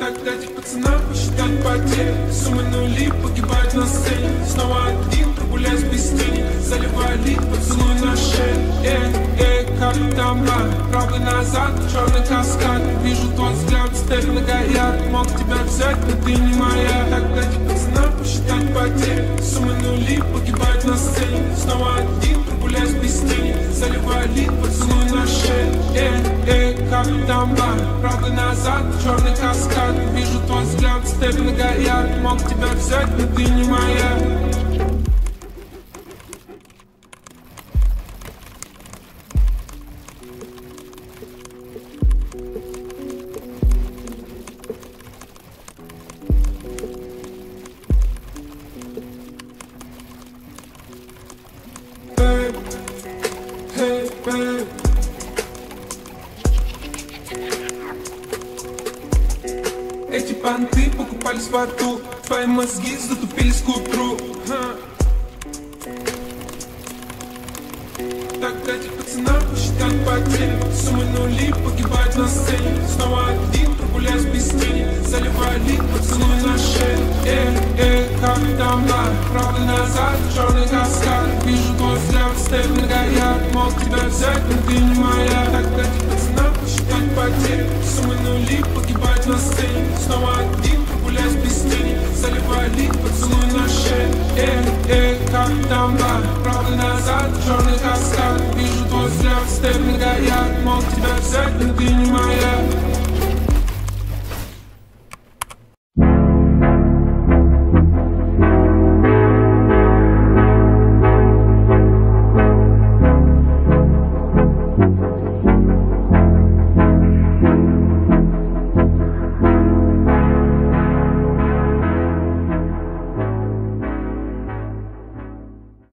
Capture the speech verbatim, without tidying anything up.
Как дать пацанам посчитать потери, суммы нули погибать на сцене. Снова один, прогуляюсь без тени, заливая лик, поцелуй на шею. Эй, эй, как там бар, правый назад, черный каскад. Вижу твой взгляд, степь многоярд. Мог тебя взять, но ты не моя. Как дать пацанам посчитать потери, суммы нули погибать на сцене. Снова один, прогуляюсь без тени, заливая лик, поцелуй на шею. Эй, эй, как там бар, правый назад, черный каскад. Вижу твой взгляд, степь многоярд. Мог тебя взять, но ты не моя. Hey, babe. Эти понты покупались в аду, твои мозги затупились к утру. Так дайте пацанам посчитать потери, суммы нули погибать на сцене. Снова один, прогуляюсь без тени, заливая лик, поцелуй на шею. Эй, эй, как там бар, правый назад, черный каскад. Вижу твой взгляд, степь многоярд. Мог тебя взять, но ты не моя. Так дайте пацанам посчитать потери, суммы нули погибать на сцене. Снова один, прогуляюсь без тени, заливая лик, поцелуй на шею. Эй, эй, как там бар, правый назад, черный каскад. Вижу твой взгляд, степь многоярд. Мог тебя взять, но ты не моя.